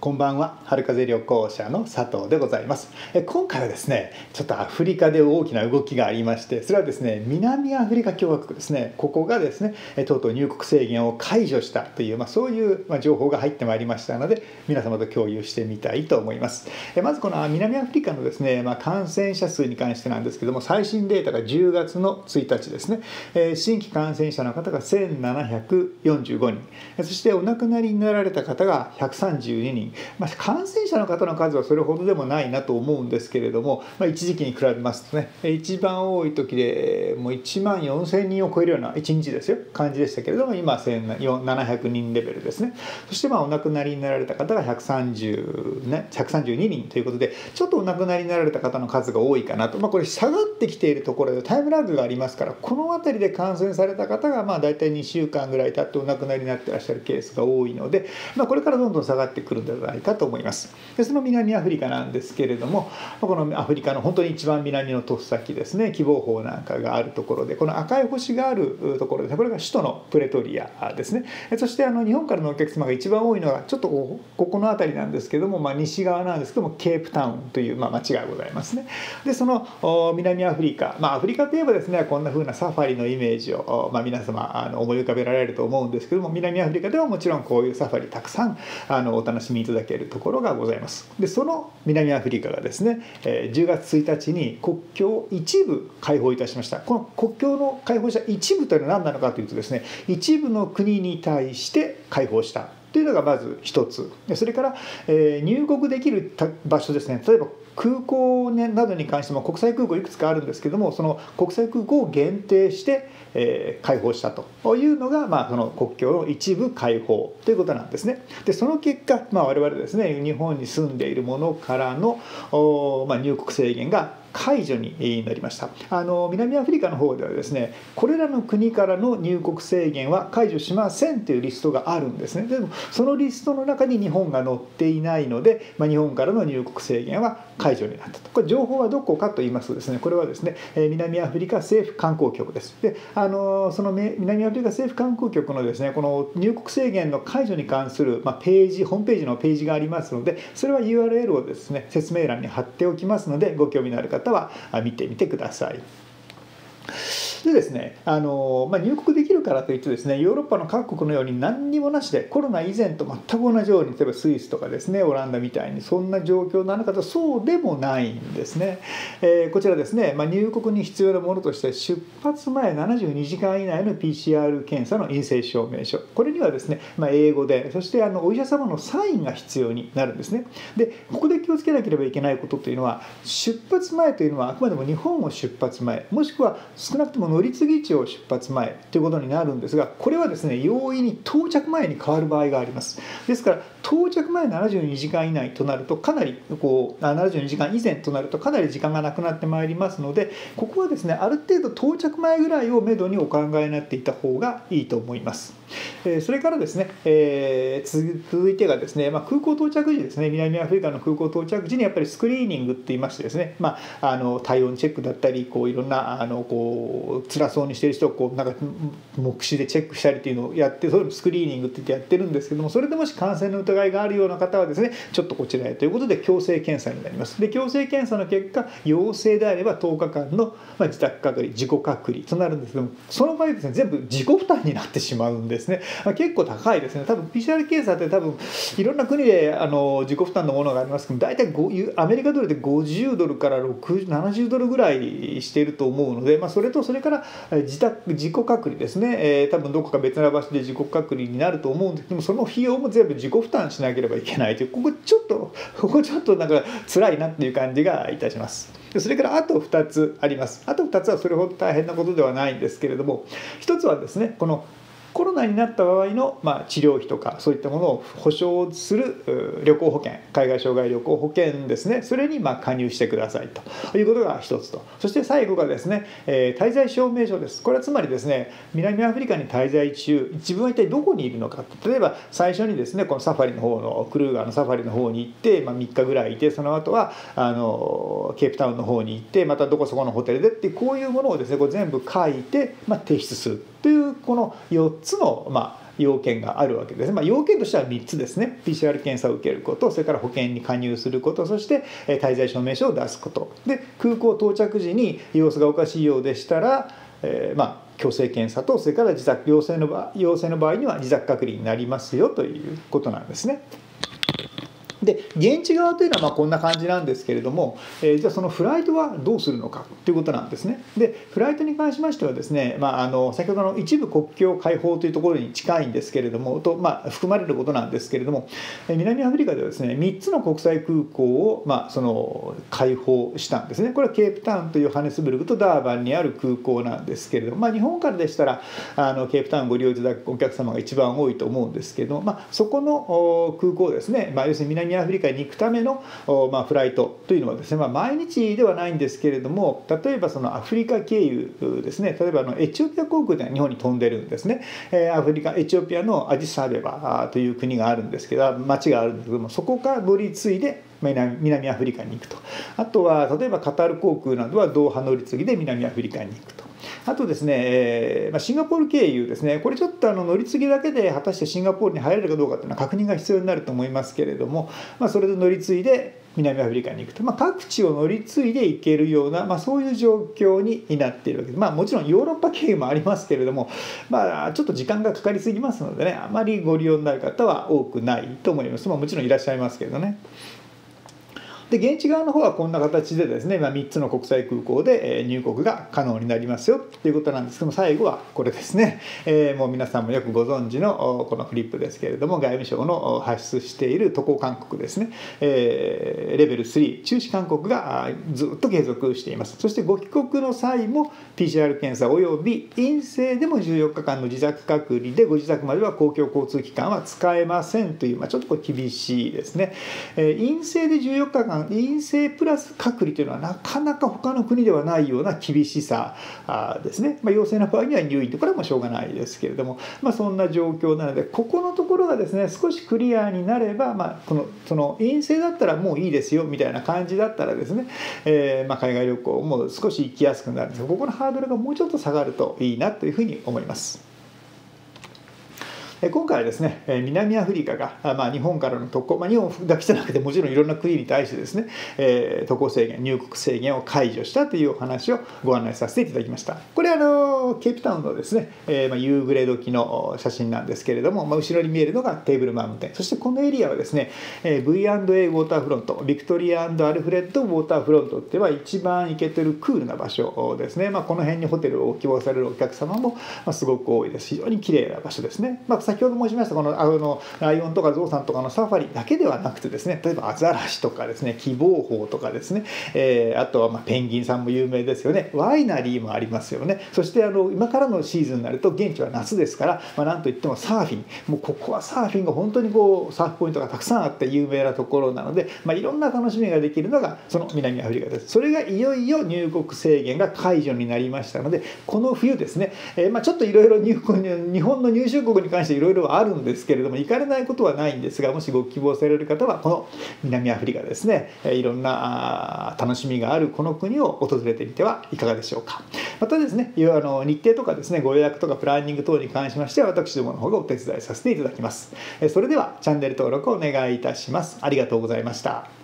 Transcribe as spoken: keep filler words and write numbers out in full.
こんばんは。春風旅行者の佐藤でございます。え今回はですね、ちょっとアフリカで大きな動きがありまして、それはですね、南アフリカ共和国ですね。ここがですね、とうとう入国制限を解除したという、まあ、そういう情報が入ってまいりましたので、皆様と共有してみたいと思います。えまずこの南アフリカのですね、まあ、感染者数に関してなんですけども、最新データがじゅうがつのついたちですね。え新規感染者の方がせんななひゃくよんじゅうごにん、そしてお亡くなりになられた方がひゃくさんじゅうににん。まあ、感染者の方の数はそれほどでもないなと思うんですけれども、まあ、一時期に比べますとね、一番多い時でもういちまんよんせんにんを超えるようないちにちですよ感じでしたけれども、今せんななひゃくにんレベルですね。そしてまあお亡くなりになられた方がひゃくさんじゅう、ね、ひゃくさんじゅうににんということで、ちょっとお亡くなりになられた方の数が多いかなと、まあ、これ下がってきているところでタイムラグがありますから、この辺りで感染された方がまあ大体にしゅうかんぐらい経ってお亡くなりになっていらっしゃるケースが多いので、まあ、これからどんどん下がってくるんではないかと思います。でその南アフリカなんですけれども、このアフリカの本当に一番南の突先ですね、喜望峰なんかがあるところで、この赤い星があるところで、これが首都のプレトリアですね。そしてあの日本からのお客様が一番多いのがちょっとここの辺りなんですけども、まあ、西側なんですけどもケープタウンという、まあ、町がございますね。でその南アフリカ、まあ、アフリカといえばですね、こんな風なサファリのイメージを、まあ、皆様あの思い浮かべられると思うんですけども、南アフリカではもちろんこういうサファリたくさんあのお楽しみいただけるところがございます。でその南アフリカがですね、じゅうがつついたちに国境を一部開放いたしました。この国境の開放した一部というのは何なのかというとですね、一部の国に対して開放したというのがまず一つ。それから、えー、入国できる場所ですね、例えば空港などに関しても国際空港いくつかあるんですけども、その国際空港を限定して、えー、開放したというのが、まあ、その国境の一部開放ということなんですね。でその結果、まあ、我々ですね、日本に住んでいる者からの、まあ、入国制限が解除になりました。あの南アフリカの方ではですね、これらの国からの入国制限は解除しませんというリストがあるんですね。でもそのリストの中に日本が載っていないので、まあ、日本からの入国制限は解除になったと。これ情報はどこかと言いますとですね、これはですね、南アフリカ政府観光局です。であのその南アフリカ政府観光局のですね、この入国制限の解除に関する、まあ、ページホームページのページがありますので、それは ユーアールエル をですね説明欄に貼っておきますので、ご興味のある方は見てみてください。でですね、あのまあ、入国できるからといってですね、ヨーロッパの各国のように何にもなしでコロナ以前と全く同じように、例えばスイスとかですね、オランダみたいにそんな状況なのかと、そうでもないんですね。えー、こちらですね、まあ、入国に必要なものとして出発前ななじゅうにじかん以内の ピーシーアール 検査の陰性証明書、これにはですね、まあ、英語で、そしてあのお医者様のサインが必要になるんですね。でここで気をつけなければいけないことというのは、出発前というのはあくまでも日本を出発前、もしくは少なくとも乗り継ぎ地を出発前ということになるんですが、これはですね、容易に到着前に変わる場合があります。ですから到着前ななじゅうにじかん以内となると、かなりこうななじゅうにじかん以前となるとかなり時間がなくなってまいりますので、ここはですね、ある程度到着前ぐらいをめどにお考えになっていた方がいいと思います。それからですね、えー、続いてがですね、まあ、空港到着時ですね、南アフリカの空港到着時にやっぱりスクリーニングって言いましてですね、まあ、あの体温チェックだったり、こういろんなあのこう辛そうにしている人をこうなんか目視でチェックしたりっていうのをやって、それをスクリーニングって言ってやってるんですけども、それでもし感染の疑いがあるような方はですね、ちょっとこちらへということで強制検査になります。で強制検査の結果、陽性であればとおかかんの自宅隔離、自己隔離となるんですけども、その場合ですね、全部自己負担になってしまうんですね。結構高いですね。多分 ピーシーアール 検査って多分いろんな国であの自己負担のものがありますけど、大体アメリカドルでごじゅうドルからろくじゅう、ななじゅうドルぐらいしていると思うので、まあ、それとそれから自宅自己隔離ですね、えー、多分どこか別な場所で自己隔離になると思うんですけども、その費用も全部自己負担しなければいけないという、ここちょっとここちょっとなんか辛いなっていう感じがいたします。それからあとふたつあります。あとふたつはそれほど大変なことではないんですけれども、ひとつはですね、このコロナになった場合の、まあ、治療費とかそういったものを保証する旅行保険、海外障害旅行保険ですね、それにまあ加入してくださいということが一つと、そして最後がですね、えー、滞在証明書です。これはつまりですね、南アフリカに滞在中、自分は一体どこにいるのか、例えば最初にですね、このサファリの方のクルーガーのサファリの方に行って、まあ、みっかぐらいいて、その後はあのケープタウンの方に行って、またどこそこのホテルでってこういうものをですね、こう全部書いて、まあ、提出するというこのよっつの、まあ要件があるわけです。まあ、要件としてはみっつですね。 ピーシーアール 検査を受けること、それから保険に加入すること、そして滞在証明書を出すことで、空港到着時に様子がおかしいようでしたら、えー、まあ強制検査と、それから自宅陽性の場合、陽性の場合には自宅隔離になりますよということなんですね。で現地側というのはまあこんな感じなんですけれども、えー、じゃあそのフライトはどうするのかということなんですね。でフライトに関しましてはですね、まあ、あの先ほどの一部国境開放というところに近いんですけれどもと、まあ、含まれることなんですけれども、南アフリカではですねみっつの国際空港を、まあ、その開放したんですね。これはケープタウンとヨハネスブルクとダーバンにある空港なんですけれども、まあ、日本からでしたらあのケープタウンをご利用いただくお客様が一番多いと思うんですけれども、まあ、そこの空港ですね、まあ、要するに南アフリカに行くための、まあ、フライトというのはですね、まあ、毎日ではないんですけれども、例えばそのアフリカ経由ですね、例えばあのエチオピア航空で日本に飛んでるんですね。アフリカエチオピアのアディスアベバという国があるんですけど、町があるんですけども、そこから乗り継いで南アフリカに行くと。あとは例えばカタール航空などはドーハ乗り継ぎで南アフリカに行くと。あとですね、えーまあ、シンガポール経由ですね、これちょっとあの乗り継ぎだけで果たしてシンガポールに入れるかどうかというのは確認が必要になると思いますけれども、まあ、それで乗り継いで南アフリカに行くと、まあ、各地を乗り継いで行けるような、まあ、そういう状況になっているわけです。まあ、もちろんヨーロッパ経由もありますけれども、まあ、ちょっと時間がかかりすぎますのでね、あまりご利用になる方は多くないと思います。まあ、もちろんいらっしゃいますけどね。で現地側の方はこんな形でですね、まあ、みっつの国際空港で入国が可能になりますよということなんですけども、最後はこれですね、えー、もう皆さんもよくご存知のこのフリップですけれども、外務省の発出している渡航勧告ですね、えー、レベルスリー中止勧告がずっと継続しています。そしてご帰国の際も ピーシーアール 検査および陰性でもじゅうよっかかんの自宅隔離で、ご自宅までは公共交通機関は使えませんという、まあ、ちょっとこれ厳しいですね。えー、陰性でじゅうよっかかん、陰性プラス隔離というのはなかなか他の国ではないような厳しさですね。まあ、陽性な場合には入院とこれはもうしょうがないですけれども、まあ、そんな状況なので、ここのところがですね少しクリアになれば、まあ、このその陰性だったらもういいですよみたいな感じだったらですね、えーまあ、海外旅行も少し行きやすくなるんですが、ここのハードルがもうちょっと下がるといいなというふうに思います。今回はですね、南アフリカが、まあ、日本からの渡航、まあ、日本だけじゃなくてもちろんいろんな国に対してですね、えー、渡航制限、入国制限を解除したというお話をご案内させていただきました。これはあのケープタウンのですね、えーまあ、夕暮れ時の写真なんですけれども、まあ、後ろに見えるのがテーブルマウンテン、そしてこのエリアはですね、えー、ブイアンドエー ウォーターフロント、ビクトリア&アルフレッドウォーターフロントっては一番行けてるクールな場所ですね。まあ、この辺にホテルを希望されるお客様もすごく多いです。非常に綺麗な場所ですね。まあ、先ほど申しましたこのあのライオンとかゾウさんとかのサファリだけではなくてですね、例えばアザラシとかですね、喜望峰とかですね、えー、あとはまあペンギンさんも有名ですよね。ワイナリーもありますよね。そしてあの今からのシーズンになると現地は夏ですから、まあ、なんといってもサーフィン、もうここはサーフィンが本当にこうサーフポイントがたくさんあって有名なところなので、まあ、いろんな楽しみができるのがその南アフリカです。それがいよいよ入国制限が解除になりましたので、この冬ですね、えー、まあちょっといろいろ日本の入出国に関していろいろあるんですけれども、行かれないことはないんですが、もしご希望される方はこの南アフリカですね、いろんな楽しみがあるこの国を訪れてみてはいかがでしょうか。またですね、あの日程とかですね、ご予約とかプランニング等に関しましては私どもの方がお手伝いさせていただきます。それではチャンネル登録をお願いいたします。ありがとうございました。